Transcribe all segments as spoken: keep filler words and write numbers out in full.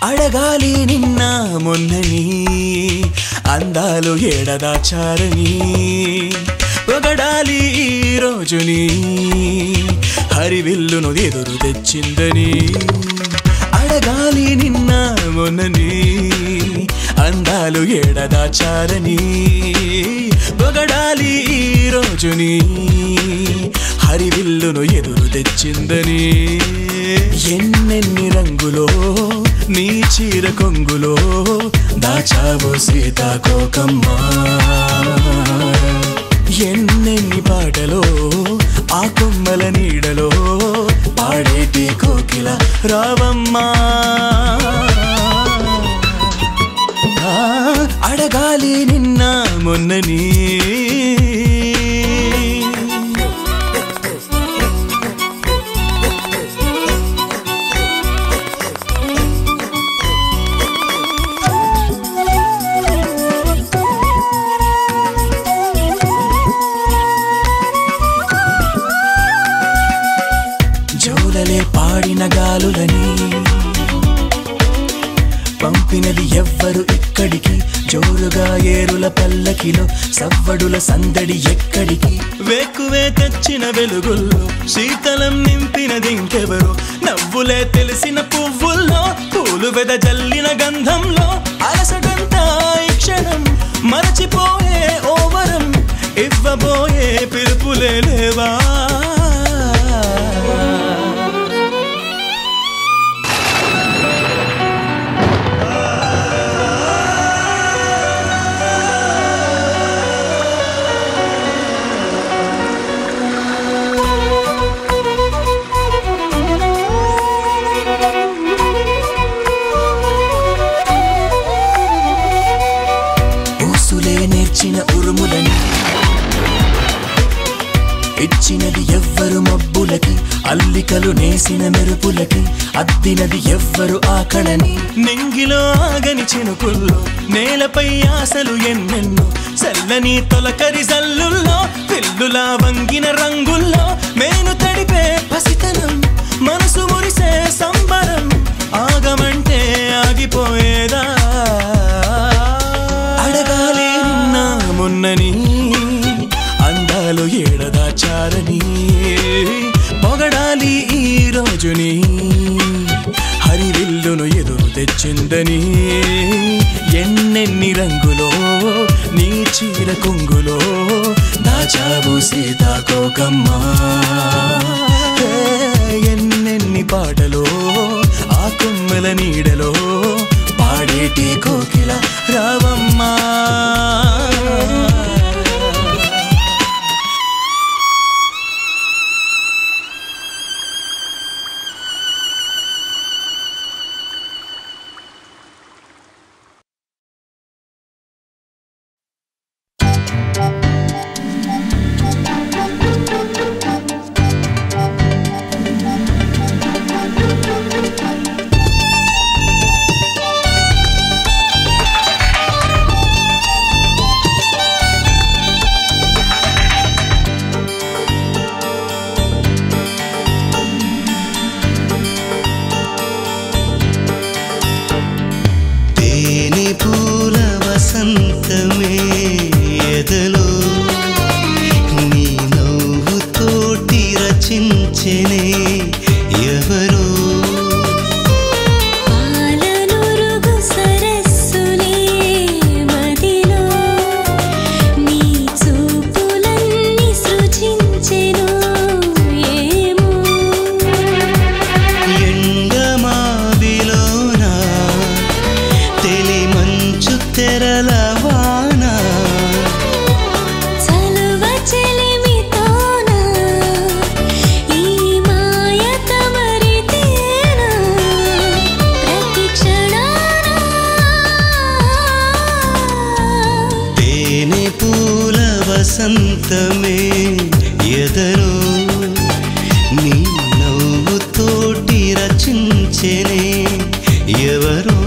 అడగాలి నిన్న మొన్నని అందాలు ఏడదాచారని పొగడాలి ఈ రోజుని హరివిల్లును ఎదురు తెచ్చిందని అడగాలి నిన్న మొన్నని అందాలు ఏడదాచారని పొగడాలి ఈ రోజుని హరివిల్లును ఎదురు తెచ్చిందని ఎన్నెన్ని రంగులో నీ చీర కొంగులో దాచావో సీతాకోకమ్మా ఎన్నెన్ని పాటలో ఆ కొమ్మల నీడలో పాడేటి కోకిల రావమ్మా అడగాలి నిన్న మొన్నని జోలలే పాడిన గాలులని పంపినది ఎవ్వరు ఇక్కడికి జోరుగా ఏరుల పల్లకిలో సవ్వడుల సందడి ఎక్కడికి వేకువే తెచ్చిన వెలుగుల్లో శీతలం నింపినది ఇంకెవరు నవ్వులే తెలిసిన పువ్వుల్లో పూలు వెద జల్లిన గంధంలో అలసటంతా ఈ క్షణం మరచిపోయే ఓవరం ఇవ్వబోయే పిలుపులే లేవా నేర్చిన ఉరుములని ఇచ్చినది ఎవ్వరు మబ్బులకి అల్లికలు నేసిన మెరుపులకి అద్దినది ఎవ్వరు ఆకళని నింగిలో ఆగని చినుకుల్లో నేలపై ఆశలు ఎన్నెన్నో చల్లని తొలకరి జల్లుల్లో పిల్లులా వంగిన రంగుల్లో మేను తడిపే పసితనం మనసు మురిసే సంబరం ఆగమంటే ఆగిపోయేదా అడగాలి నిన్న మొన్నని అందాలు ఏడదాచారని పొగడాలి ఈ రోజుని హరివిల్లును ఎదురు తెచ్చిందని ఎన్నెన్ని రంగులో నీ చీర కొంగులో దాచావు సీతాకోకమ్మా ఎన్నెన్ని పాటలో ఆ కొమ్మల నీడలో పాడేటి కోకిల రావమ్మా వసంతమే ఎదలో నీ నవ్వుతోటి రచించెనే ఎవరో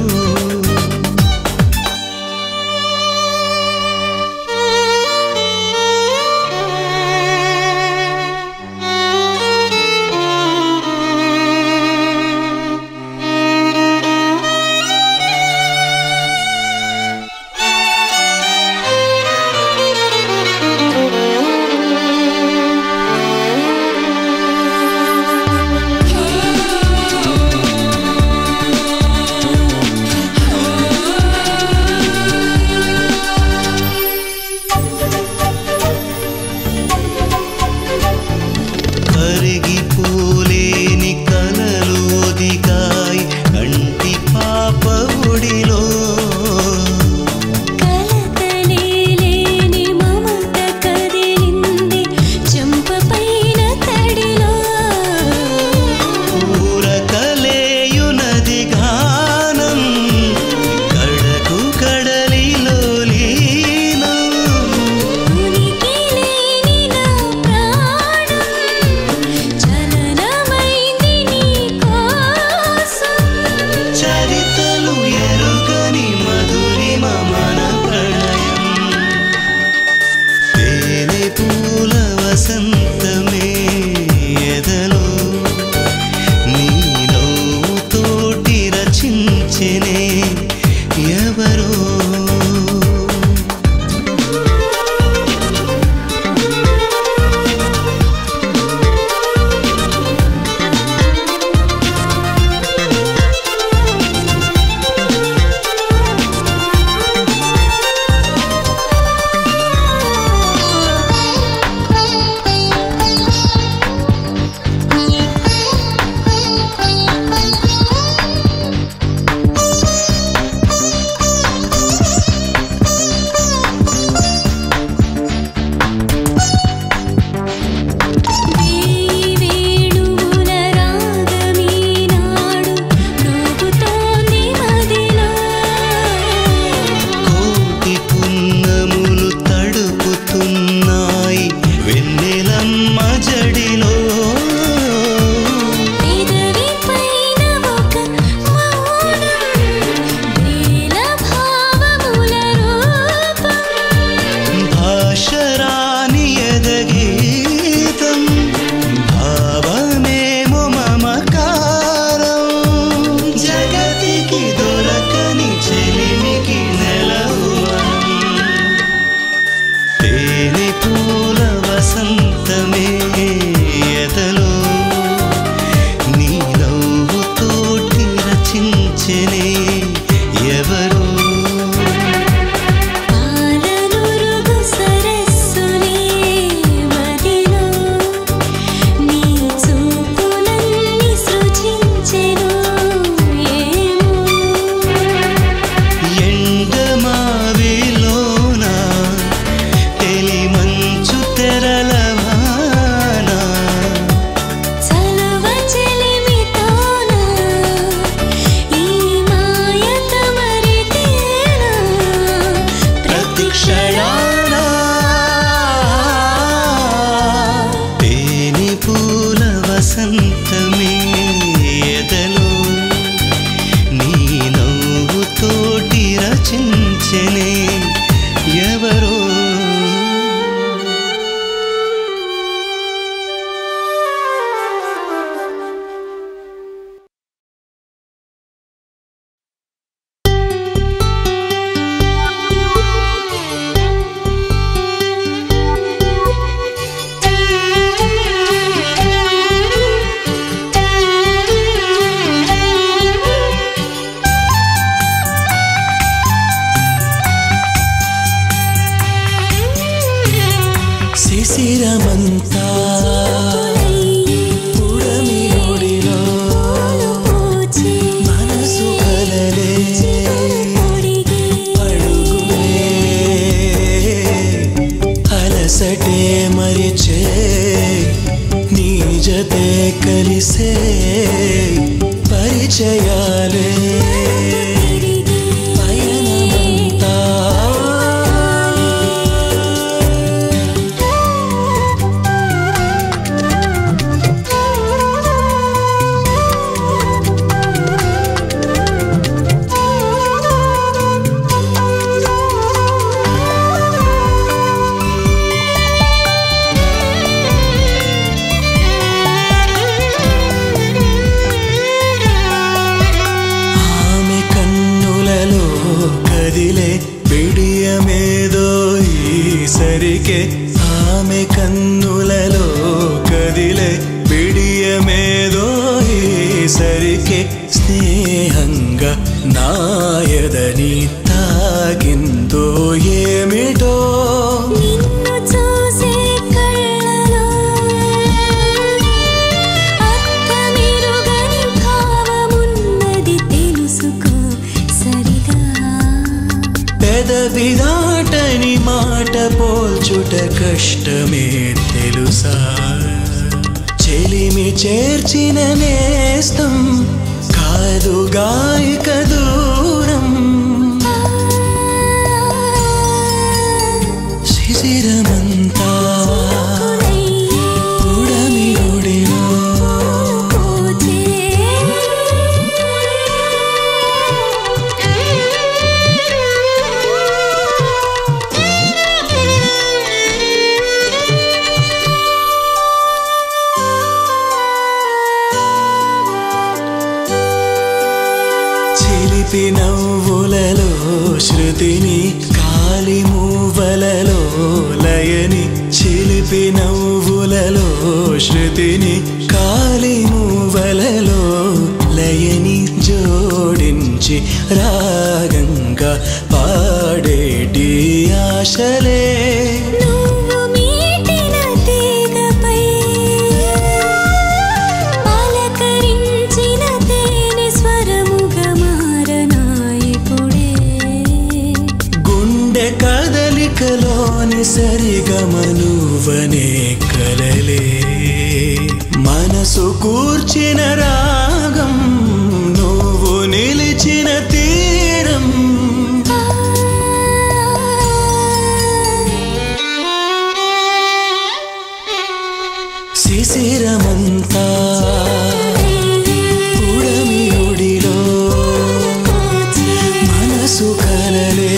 శిశిరమంతా పుడమి ఒడిలో మనసు కలలే అడుగులే అలసటే మరిచే నీ జతే కలిసే పరిచయాలే బిడియమేదో ఈసరికే ఆమె కన్నులలో కదిలే బిడియమేదో ఈసరికే స్నేహంగా నాయదని తాగిందో ఏమిటో విదాటని మాట పోల్చుట కష్టమే తెలుసా చెలిమి చేర్చిన నేస్తం కాదుగా ఇక దూరం శిశిరమంతా పుడమి ఒడిలో చిలిపి నవ్వులలో శృతిని కాలి మూవలలో లయని చిలిపి నవ్వులలో శృతిని కాలి మూవలలో లయని జోడించి రాగంగా పాడేటి ఆశలే కదలికలోని సరిగమనువనే కలలే మనసు కూర్చిన రాగం నువ్వు నిలిచిన తీరం శిశిరమంతా పుడమి ఒడిలో మనసు కలలే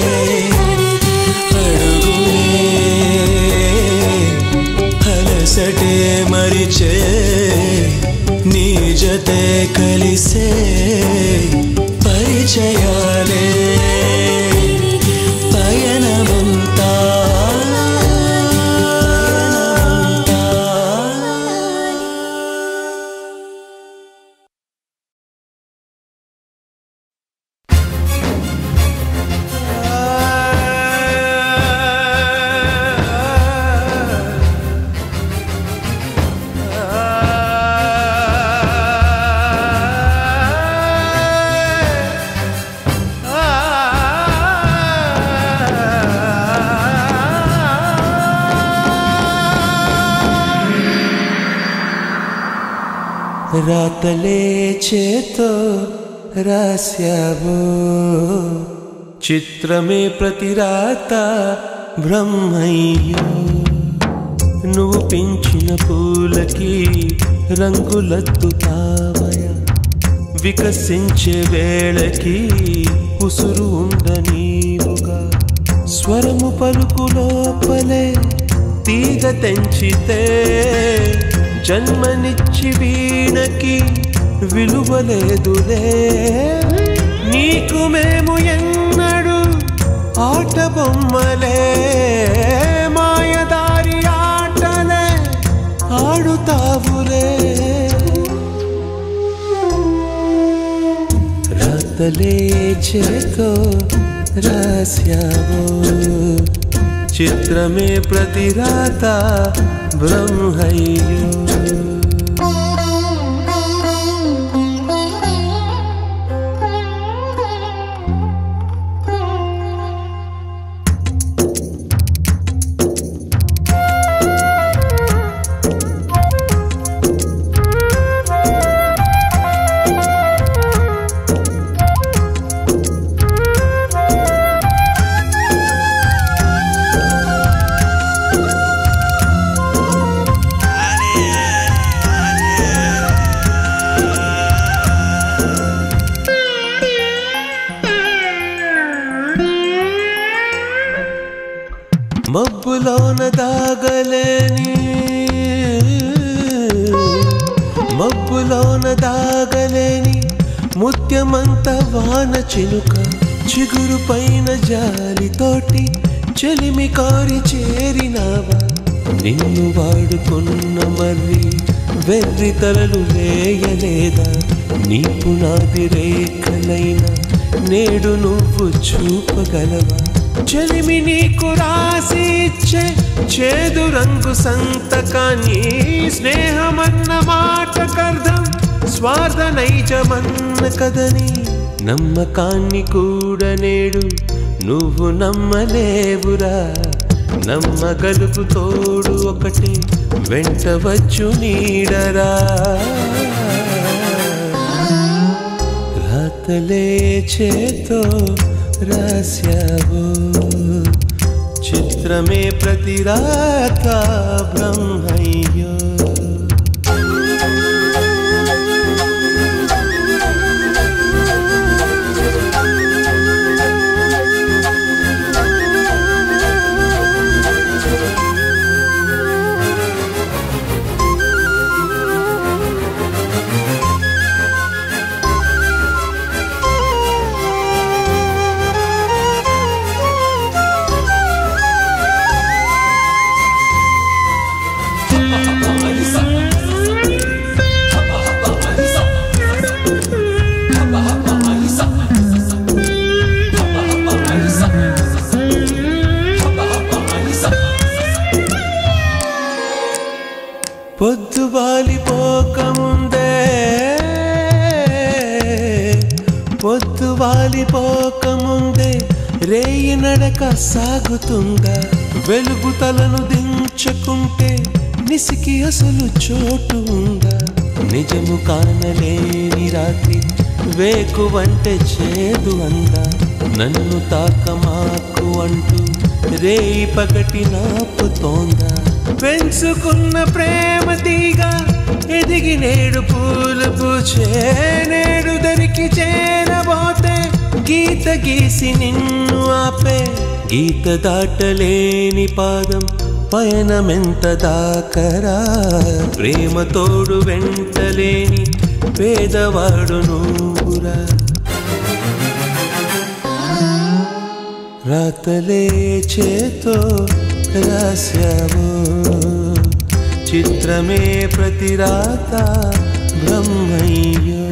అలసటే మరిచే నీ జతే కలిసే పరిచయాలే పయనమంతా రాతలే చేతో రాశావో చిత్రమే ప్రతి రాత బ్రహ్మయ్యో నువ్వు పెంచిన పూలకి రంగులద్దుతావయ వికసించే వేళకి ఉసురు ఉండనీవుగా స్వరము పలుకు లోపలే తీగ తెంచితే జన్మనిచ్చి వీణకి విలువలేదులే నీకు మేము ఎన్నడు ఆట బొమ్మలే మాయదారి ఆటలే ఆడుతావులే రాతలే చేతో రాశావో చిత్రమే ప్రతి రాత బ్రహ్మయ్యో. మబ్బులోన దాగలేని మబ్బులోన దాగలేని ముత్యమంత వాన చినుక చిగురు పైన జాలితోటి చెలిమి కారి చేరినావా. నిన్ను వాడుకున్న మర్రి వెర్రి తలలు వేయలేదా. నీ పునాది రేఖలైనా నేడు నువ్వు చూపగలవా. చెలిమి నీకు రాసి ఇచ్చే చేదు రంగు సంతకాన్ని స్నేహమన్న మాటకర్థం స్వార్థ నైజమన్న కదని. నమ్మకాన్ని కూడా నేడు నువ్వు నమ్మలేవురా. నమ్మగలుగు తోడు ఒకటే వెంట వచ్చు నీడరా. రాతలే చేతో రాశావో చిత్రమే ప్రతి రాత బ్రహ్మయ్యో. పొద్దు వాలిపోకముందే పొద్దు వాలిపోకముందే రేయి నడక సాగుతుందా. వెలుగు తలను దించుకుంటే నిసికి అసలు చోటు ఉందా. నిజము కానలేని రాత్రి వేకువంటే చేదు అందా. నన్ను తాకమాకు అంటూ రేయి పగటి నాపుతోందా. పెంచుకున్న ప్రేమ తీగ ఎదిగి నేడు పూలు పూచే. నేడు దరికి చేరబోతే గీత గీసి నిన్ను ఆపే. గీత దాటలేని పాదం పయనమెంత దాకరా. ప్రేమ తోడు వెంటలేని పేదవాడు నువ్వురా. రాతలే చేతో రాశావో చిత్రమే ప్రతి రాత బ్రహ్మయ్యో.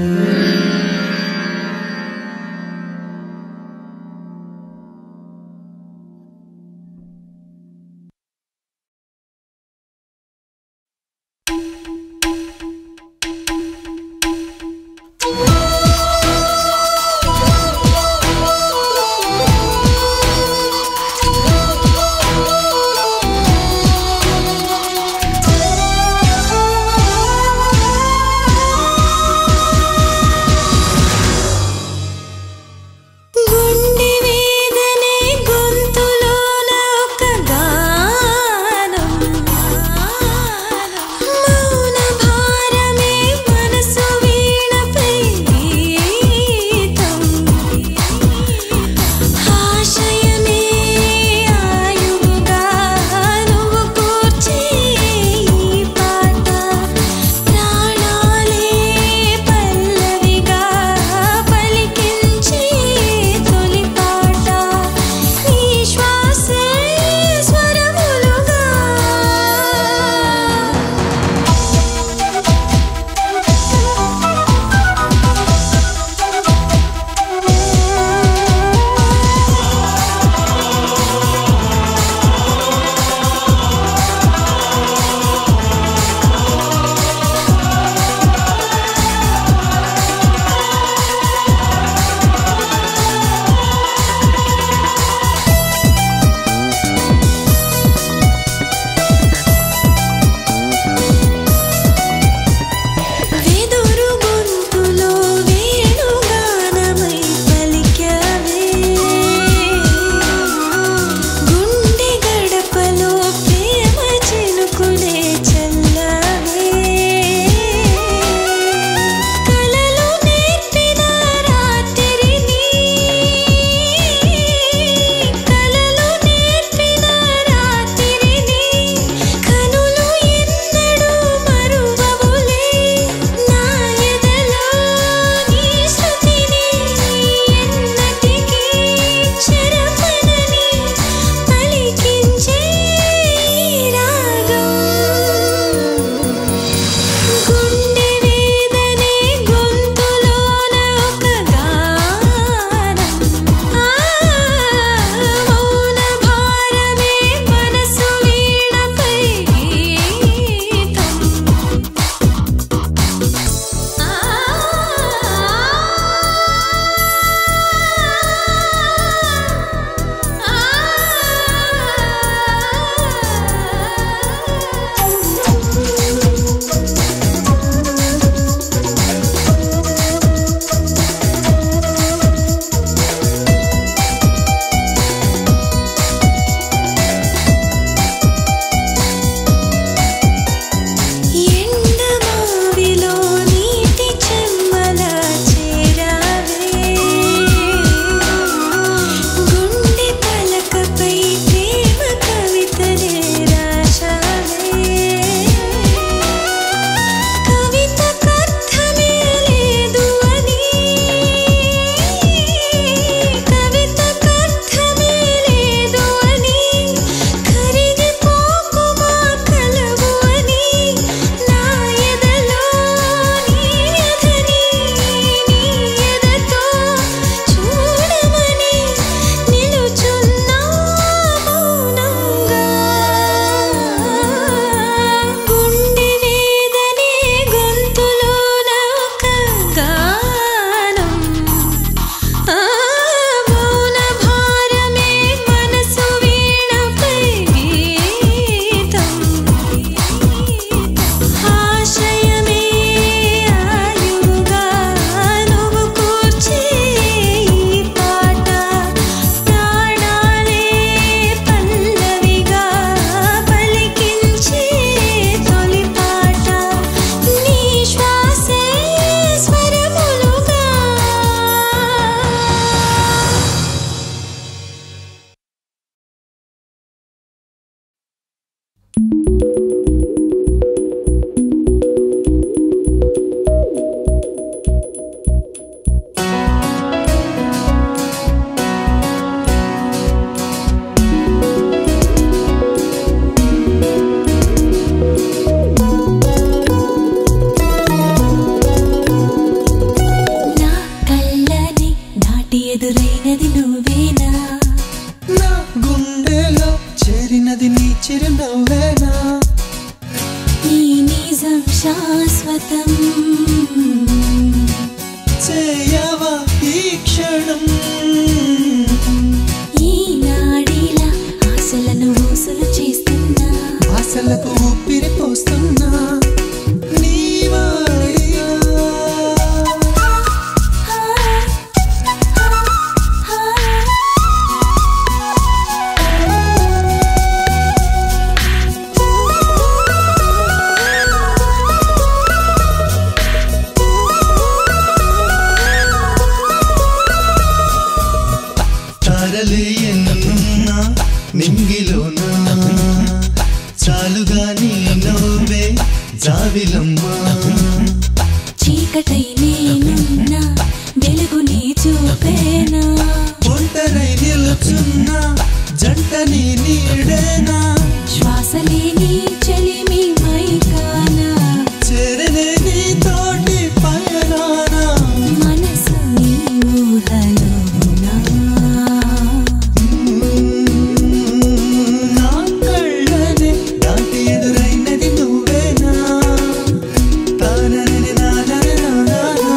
చేరినది నీ చిరునవ్వేనా ఈ నిజం శాశ్వతం చేయవా ఈ క్షణం ఈనాడిలా ఆశలను ఊసులు చేస్తున్నా ఆశలకు ఊపిరి పోస్తున్నా నీ వాడిగా తారలే ఎన్నున్నా నింగిలోనా చాలుగా నీ నవ్వే జావిలమ్మా చీకటై నేనున్నా వెలుగు నీ చూపేనా ఒంటరై నిలుచున్నా జంట నీ నీడేనా శ్వాసలే నీ చెలిమి మైకానా చేరనే నీ తోటి పయనానా మనసు నీ ఊహలోనా నా కళ్ళనే దాటి ఎదురైనది నువ్వేనా తానని నానని నానా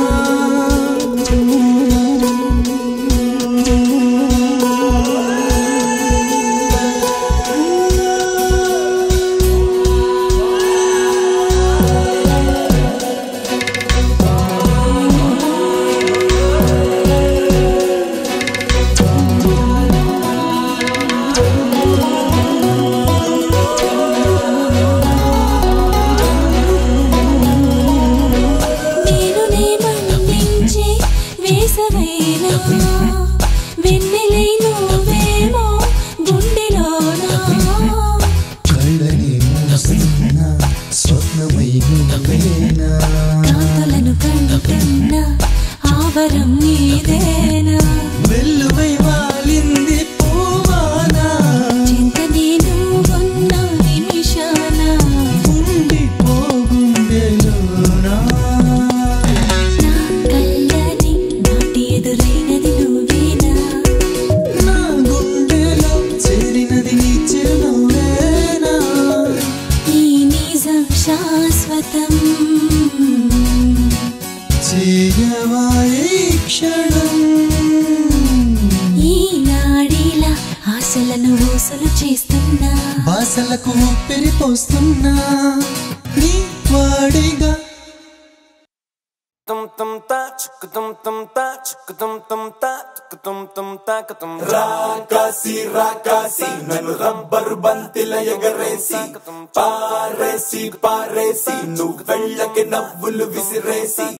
నేను నేమందించే వేసవైనా వెన్నెలై నువ్వేమో గుండెలోనా కళ్ళని మూస్తున్న స్వప్నమై నువ్వేనా కాంతులను కంటున్నా ఆవరం నీదేనా వెల్లువై వాలింది పూవానా చింత నేను ఉన్న నిమిషాన ఉండి పోగుండెలోనా నా కళ్ళని దాటి ఎదురైనది నువ్వేనా నా గుండెలో చేరినది నీ చిరునవ్వేనా ఈ నిజం శాశ్వతం చేయవా ఈ క్షణం ఈనాడిలా ఆశలను ఊసులు చేస్తున్నా బాసలకు ఊపిరి పోస్తున్నా నీ వాడిగా tum tum ta chuk tum tum ta chuk tum tum ta chuk tum tum ta tum రాకాసి రాకాసి నన్ను రబ్బరు బంతిల ఎగరేసి పారేసి పారేసి నువ్వు వెళ్ళకి నవ్వులు విసిరేసి